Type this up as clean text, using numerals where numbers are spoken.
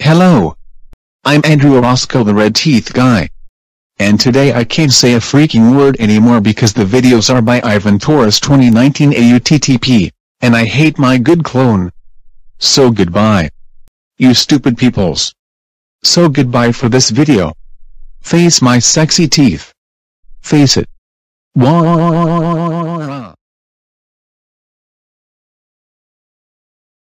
Hello. I'm Andrew Orozco, the red teeth guy. And today I can't say a freaking word anymore because the videos are by Ivan Torres 2019 AUTTP, and I hate my good clone. So goodbye. You stupid peoples. So goodbye for this video. Face my sexy teeth. Face it. Wah.